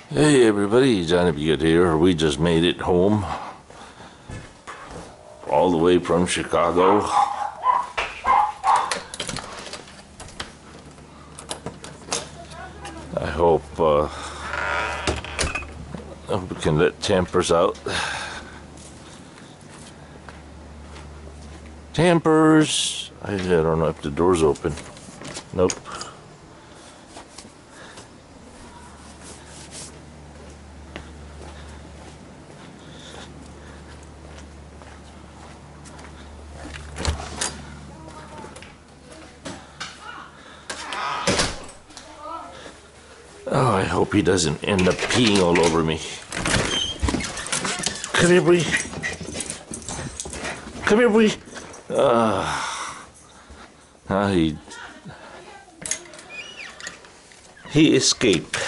Hey everybody, Johnny B. Good here. We just made it home, all the way from Chicago. I hope we can let Tampers out. Tampers! I don't know if the door's open. Nope. Oh, I hope he doesn't end up peeing all over me. Come here, boy. Come here, boy. He escaped.